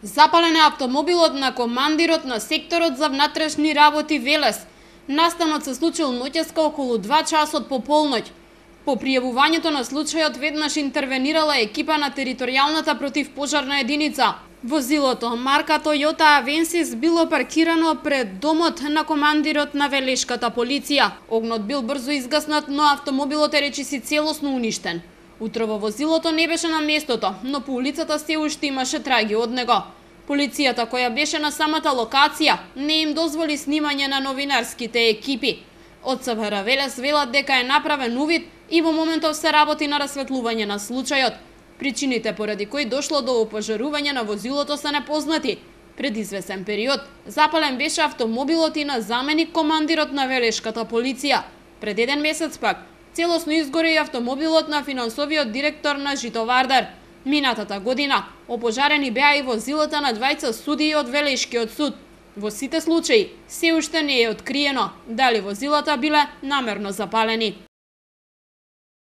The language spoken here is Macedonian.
Запален е автомобилот на командирот на секторот за внатрешни работи Велес. Настанот се случил ноќеска околу 2 часот по полноќ. По пријавувањето на случајот веднаш интервенирала екипа на територијалната противпожарна единица. Возилото марка Toyota Avensis било паркирано пред домот на командирот на велешката полиција. Огнот бил брзо изгаснат, но автомобилот е речиси целосно уништен. Утрово возилото не беше на местото, но по улицата се уште имаше траги од него. Полицијата која беше на самата локација не им дозволи снимање на новинарските екипи. Од СВР Велес велат дека е направен увид и во моментов се работи на расветлување на случајот. Причините поради кои дошло до опожарување на возилото се непознати. Пред извесен период запален беше автомобилот и на заменик командирот на велешката полиција. Пред еден месец пак целосно изгори и автомобилот на финансовиот директор на Житовардар. Минатата година опожарени беа и возилата на двајца судии од Велешкиот суд. Во сите случаи се уште не е откриено дали возилата биле намерно запалени.